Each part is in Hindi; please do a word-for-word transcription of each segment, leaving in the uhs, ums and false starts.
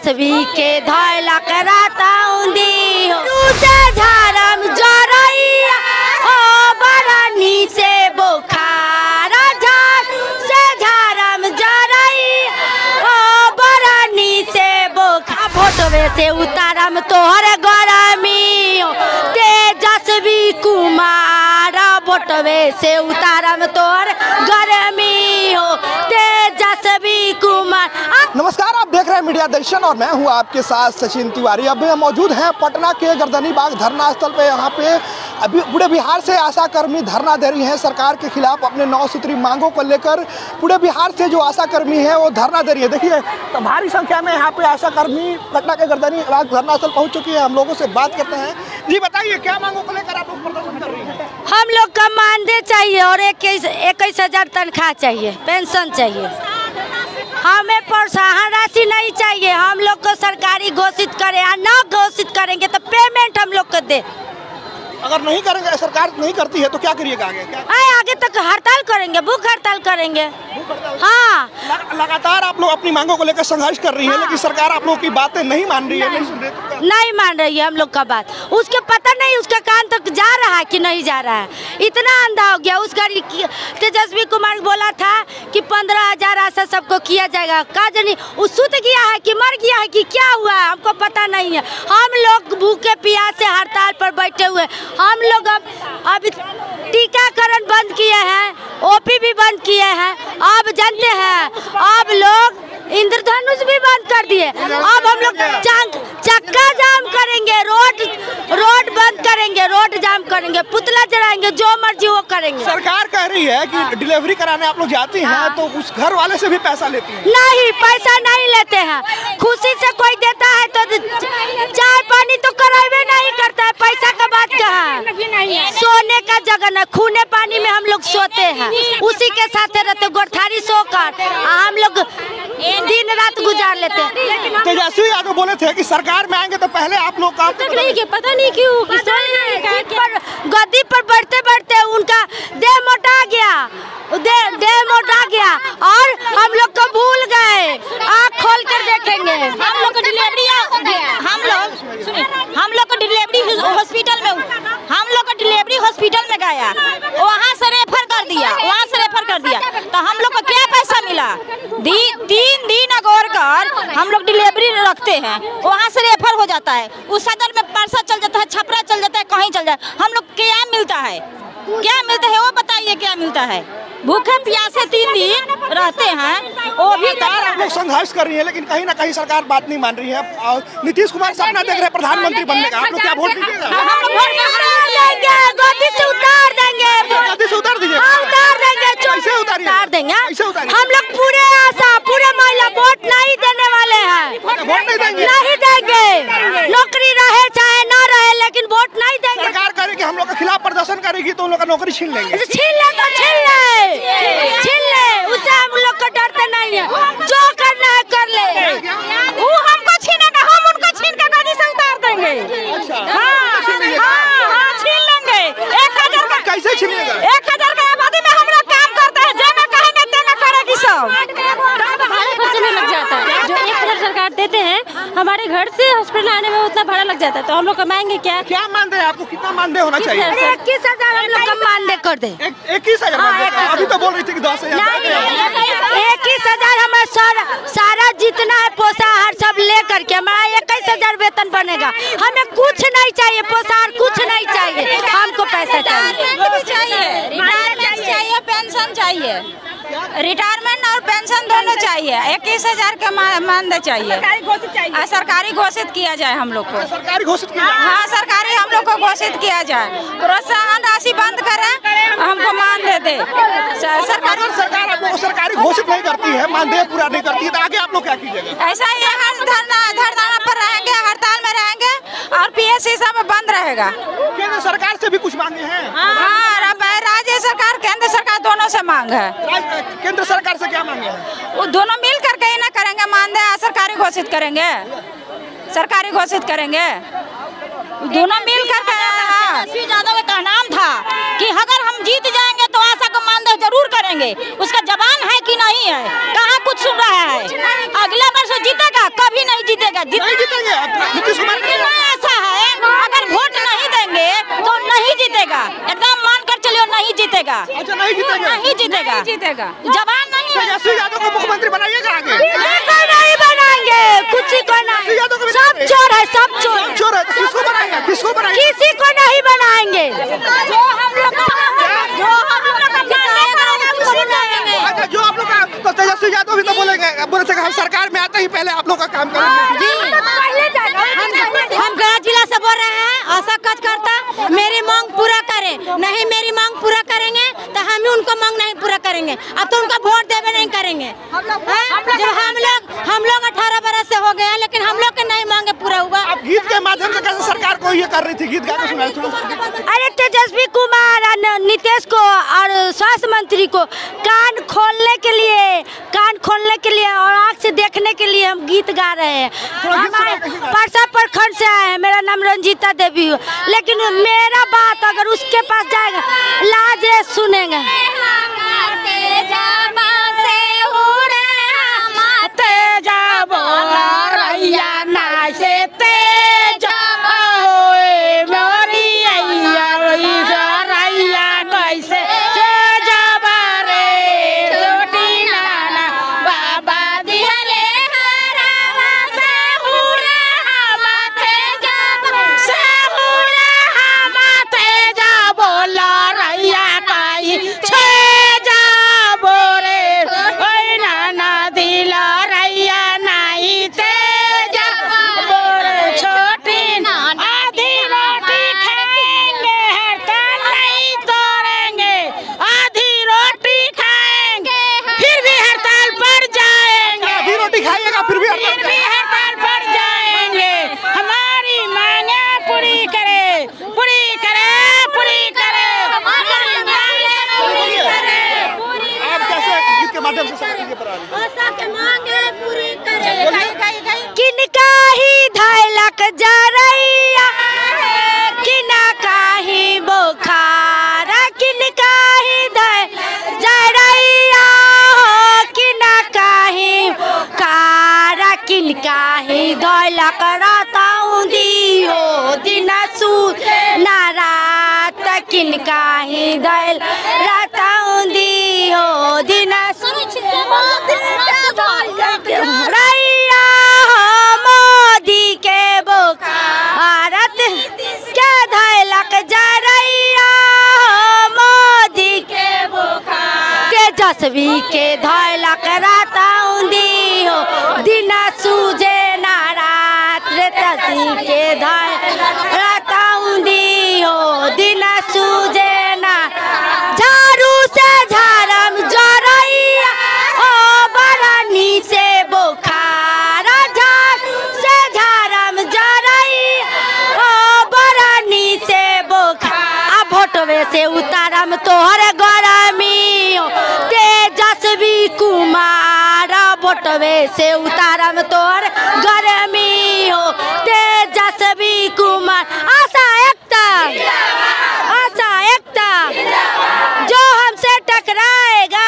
तेजस्वी के धैला कराता उंदी हो तुझे झारम जरैया ओ बरनी से बुखार झार से झारम जरैया ओ बरनी से बुखार फोटोवे से उतारम तोहर गरमी हो तेजस्वी कुमार फोटोवे से उतारम तोहर गरमी हो तेजस्वी कुमार। नमस्कार, आप देख रहे हैं मीडिया दर्शन और मैं हूं आपके साथ सचिन तिवारी। अभी हम मौजूद हैं पटना के गर्दनी बाग धरना स्थल पे। यहाँ पे अभी पूरे बिहार से आशा कर्मी धरना दे रही हैं सरकार के खिलाफ अपने नौ सूत्री मांगों को लेकर। पूरे बिहार से जो आशा कर्मी है वो धरना दे रही है। देखिए तो भारी संख्या में यहाँ पे आशा कर्मी पटना के गर्दनी बाग धरना स्थल पहुँच चुकी है। हम लोगों से बात करते हैं। जी बताइए, क्या मांगों को लेकर आप लोग प्रदर्शन कर रही हैं? हम लोग का मानदेय चाहिए और इक्कीस इक्कीस हजार तनख्वाह चाहिए, पेंशन चाहिए। हमें प्रोत्साहन राशि नहीं चाहिए। हम लोग को सरकारी घोषित करे या न घोषित करेंगे तो पेमेंट हम लोग को दे। अगर नहीं करेंगे, सरकार नहीं करती है तो क्या करिएगा आगे? क्या आए आगे तक हड़ताल करेंगे, भूख हड़ताल करेंगे। हाँ, लगातार आप लोग अपनी मांगों को लेकर संघर्ष कर रही है। हाँ। लेकिन सरकार आप लोगों की बातें नहीं मान रही है, नहीं सुन रही है। नहीं मान रही है हम लोग का बात। उसके पता नहीं उसका कान तक जा रहा है कि नहीं जा रहा है। इतना अंधा हो गया। उसका तेजस्वी कुमार बोला था कि पंद्रह हजार आशा सबको किया जाएगा। का जानी वो सुत गया है कि मर गया है कि क्या हुआ है, हमको पता नहीं है। हम लोग भूखे प्यास से हड़ताल पर बैठे हुए। हम लोग अब अब टीकाकरण बंद किए हैं, ओपी भी बंद किए हैं। अब जानते हैं, अब लोग इंद्रधनुष भी बंद कर दिए। अब हम लोग चक्का जाम करेंगे, रोड रोड बंद करेंगे, रोड जाम करेंगे, पुतला जलाएंगे, जो मर्जी वो करेंगे। सरकार कह रही है कि हाँ। डिलीवरी कराने आप लोग जाती हैं। हाँ। तो उस घर वाले से भी पैसा लेती हैं? नहीं, पैसा नहीं लेते हैं। खुशी से कोई देता है तो चाय पानी तो करावे नहीं करता है। पैसा का बात कहाँ है? सोने का जगह न, खूने पानी में हम लोग सोते हैं, उसी के साथ रहते गोरथारी सोकर हम लोग दिन रात गुजार लेते हैं। तेजस्वी यादव बोले थे कि सरकार में आएंगे तो पहले आप लोग काम नहीं किया, पता नहीं क्यों पर गद्दी पर बढ़ते बढ़ते उनका देह मोटा गया, देह देह मोटा गया और हम लोग को भूल गए। आँख खोल कर देखेंगे। हम लोग को डिलीवरी हम लोग सुनिए हम लोग को डिलीवरी हॉस्पिटल में हम लोग को डिलीवरी हॉस्पिटल में गया, वहाँ से रेफर कर दिया, वहाँ से रेफर कर दिया तो हम लोग को क्या पैसा मिला? दी, तीन दिन अगोर कर हम लोग डिलीवरी रखते हैं, वहाँ से रेफर हो जाता है। उस सदर में परसा चल जाता है, छपरा चल जाता है, कहीं चल जाए। हम लोग क्या मिलता है, क्या मिलता है वो बताइए, क्या मिलता है? भूखे प्यासे तीन दिन रहते हैं, वो भी आप लोग संघर्ष कर रही है। लेकिन कहीं ना कहीं सरकार बात नहीं मान रही है। और नीतीश कुमार सपना देख रहे हैं प्रधानमंत्री बनने का। आप लोग क्या वोट दीजिएगा? हम लोग वोट गद्दी से उतार देंगे, गद्दी से उतार दीजिए। उतार देंगे, कैसे उतारिए? उतार देंगे। उतारिए? हम लोग पूरे आशा पूरे महिला वोट नहीं देने वाले हैं। वोट नहीं देंगे? नहीं देंगे। नौकरी रहे चाहे ना रहे, लेकिन वोट नहीं देंगे। सरकार करेगी हम लोग के खिलाफ प्रदर्शन करेगी तो उन लोग का नौकरी छीन लेंगे। छीन ले तो छीन ले, छीन ले, उससे हम लोग को डरते नहीं है। जो करना है कर ले। वो हमको छीनेगा, हम उनको छीन के गद्दी से उतार देंगे। हाँ हाँ छीन लेंगे। एक हजार का कैसे छीनिएगा? एक हजार का आबादी में हम लोग काम करते हैं, जेमे कहेंगे तेमे करेगी सब। लग जाता है जो एक हजार सरकार देते हैं, हमारे घर से हॉस्पिटल आने में उतना भाड़ा लग जाता है, तो हम लोग कमाएंगे क्या? क्या मानदेय आपको कितना मानदेय होना चाहिए? इक्कीस हजार हम लोग का मानदेय कर दे। इक्कीस हजार? अभी तो बोल रही थी कि दस हजार। इक्कीस हजार हमारा सारा सारा जितना है पोषाहार सब ले करके हमारा इक्कीस हजार वेतन बनेगा। हमें कुछ नहीं चाहिए, पोषाहार कुछ नहीं चाहिए, हमको पैसा चाहिए। रिटायरमेंट चाहिए, पेंशन चाहिए, रिटायरमेंट और पेंशन दोनों चाहिए। इक्कीस हजार का मानदेय चाहिए, सरकारी घोषित किया जाए हम लोग को। सरकारी घोषित किया? हाँ सरकारी हम लोग को घोषित किया जाए। प्रोत्साहन राशि बंद करें, हमको मानदेय दे। सरकारी सरकार आप लोग को सरकारी घोषित नहीं करती है, मानदेय पूरा नहीं करती है, तो आगे आप लोग क्या कीजिएगा? ऐसा ही हर धरना धरना पर रहेंगे, हड़ताल में रहेंगे और पीएससी सब बंद रहेगा। केंद्र सरकार से भी कुछ मांगे हैं? हाँ, राज्य सरकार केंद्र सरकार दोनों से मांग है। केंद्र सरकार से क्या मांगे हैं? वो दोनों मिल करके ही ना करेंगे, मानदेय सरकारी घोषित करेंगे, सरकारी घोषित करेंगे दोनों मिल करके। तेजस्वी यादव का नाम था कि अगर हम जीत जाएंगे तो आशा को मानदेय जरूर करेंगे। उसका जवान है कि नहीं है, कहाँ कुछ सुन रहा है? अगला वर्ष जीतेगा, कभी भी नहीं जीतेगा। नहीं जीतेंगे नीतीश कुमार। ऐसा है अगर वोट नहीं देंगे तो नहीं जीतेगा, एकदम मान कर चलिए नहीं जीतेगा। अच्छा नहीं जीतेगा, नहीं जीतेगा, जीतेगा। जवान नहीं है। तेजस्वी यादव को मुख्यमंत्री बनाइएगा आगे? नहीं बनाएंगे, कुछ को नहीं, सब चोर है, सब चोर चोर है। किसको बनाएंगे, किसको बनाएंगे? किसी को नहीं बनाएंगे। जो हम लोग जो हम लोग अच्छा जो आप लोग का तो तेजस्वी यादव भी तो बोलेंगे, बोले थे हम सरकार में आते ही पहले आप लोग का काम करेंगे। हम गया जिला से बोल रहे हैं, आशा कार्यकर्ता मेरी मांग पूरा करें, नहीं मेरी मांग पूरा करेंगे तो हम ही उनको मांग नहीं पूरा करेंगे। अब तो उनका वोट देवे नहीं करेंगे। जब हम लोग हम लोग अठारह बरस से हो गए हैं लेकिन हम लोग के नहीं मांगे पूरा हुआ। अब गीत के माध्यम से कैसे सरकार को ये कर रही थी, गीत गा के सुनाई थी। अरे तेजस्वी कुमार और नीतीश को और स्वास्थ्य मंत्री को कान खोलने के लिए कान खोलने के लिए और आँख से देखने के लिए हम गीत गा रहे हैं। हमारे परसा प्रखंड से आए हैं, मेरा नाम रंजीता देवी हो, लेकिन मेरा बात अगर उसके पास जाएगा लाज सुनेंगे। किनका ही धैलक जरैया, किनका ही बुखार, किनका ही धै जरैया हो, किनका ही बुखार, किनका ही धैलक रातौंदी हो दिन सूत ना रात, किनका ही धैल रातौंदी हो दिन रैया हो मोदी के भारत के धैलक जरैया हो मोदी के तेजस्वी के धैलक रातौंदी हो दिन सूझे ना रात, तेजस्वी के धैलक रातौंदी हो दिन सूझे ना, झाड़ू से झाड़म जरैया ओ बरनी से बुखार, झाड़ू से झाड़म जरैया ओ बरनी से बुखार, आ भोटवे से उतारम तोहर गरमी हो तेजस्वी कुमार, भोटवे से उतारम तोहर गरमी हो तेजस्वी कुमार। आशा एकता, आशा एकता, जो हमसे टकराएगा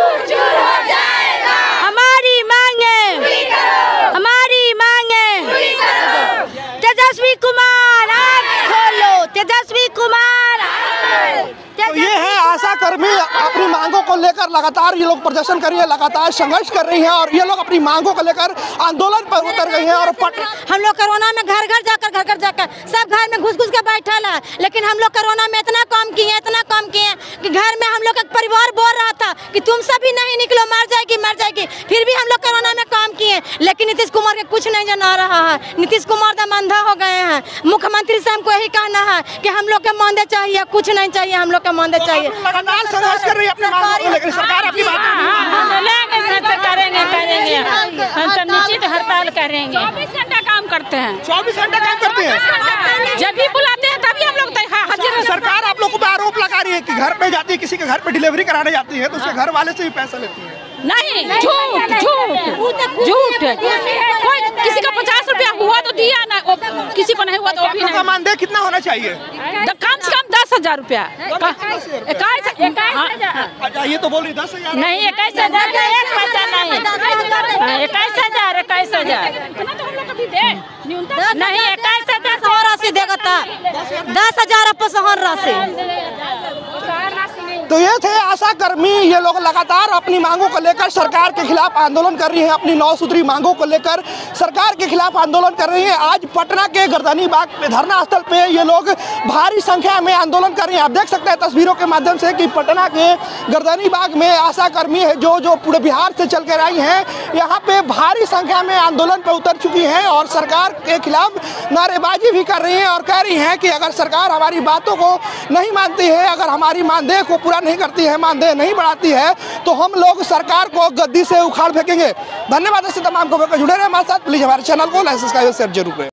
हमारी मांगे, हमारी मांगे। तेजस्वी कुमार आँख खोलो, तेजस्वी कुमार। तो ये है आशा कर्मी अपनी मांगों को लेकर लगातार ये लोग प्रदर्शन कर रही है, लगातार संघर्ष कर रही हैं और ये लोग अपनी मांगों को लेकर आंदोलन पर उतर गए हैं। और पट... हम लोग कोरोना में घर घर जाकर घर घर जाकर सब घर में घुस घुस के बैठा है, लेकिन हम लोग कोरोना में इतना काम किए इतना काम किए कि घर में हम लोग का परिवार बोल रहा था कि तुम सभी नहीं निकलो, मर जाएगी मर जाएगी, फिर भी हम लोग कोरोना में काम किए। लेकिन नीतीश कुमार के कुछ नहीं जना रहा है, नीतीश कुमार दम अंधा हो गए हैं। मुख्यमंत्री से हमको यही कहना है कि हम लोग के मानदे चाहिए, कुछ नहीं चाहिए, हम लोग का मानदे चाहिए। लगातार संघर्ष कर रही है अपनी मांगों को लेकर, सरकार अपनी बात करेंगे करेंगे हम सब निश्चित हड़ताल करेंगे। चौबीस घंटा काम करते हैं, चौबीस घंटा काम करते हैं, जब भी बुलाते हैं तभी हम लोग हाजिर। सरकार आप लोगों पर आरोप लगा रही है कि घर पे जाती है, किसी के घर पे डिलीवरी कराने जाती है तो उसके घर वाले से भी पैसा लेती है। नहीं, झूठ झूठ झूठ, कोई किसी का पचास रुपया हुआ तो दिया ना, किसी को नहीं हुआ तो भी नहीं। मानदेय कितना होना चाहिए? कम से कम दस दस हजार रुपया इक्कीस अच्छा ये तो बोल रही दस हजार नहीं, इक्कीस हजार का एक पैसा नहीं, इक्कीस हजार इक्कीस हजार नहीं, इक्कीस हजार सौ राशि देगा दस हजार अपसहन राशि। तो ये थे आशा कर्मी, ये लोग लगातार अपनी मांगों को लेकर सरकार के खिलाफ आंदोलन कर रही हैं, अपनी नौ सूत्री मांगों को लेकर सरकार के खिलाफ आंदोलन कर रही हैं। आज पटना के गर्दनी बाग पे धरना स्थल पे ये लोग भारी संख्या में आंदोलन कर रहे हैं। आप देख सकते हैं तस्वीरों के माध्यम से कि पटना के गर्दनी बाग में आशा कर्मी है जो जो पूरे बिहार से चल कर आई हैं, यहाँ पे भारी संख्या में आंदोलन पे उतर चुकी हैं और सरकार के खिलाफ नारेबाजी भी कर रही हैं और कह रही हैं कि अगर सरकार हमारी बातों को नहीं मानती है, अगर हमारी मानदेय को पूरा नहीं करती है, मानदेय नहीं बढ़ाती है, तो हम लोग सरकार को गद्दी से उखाड़ फेंकेंगे। धन्यवाद। ऐसे तमाम खबरों पर जुड़े रहे हमारे साथ। प्लीज हमारे चैनल को लाइक सब्सक्राइब शेयर जरूर करें।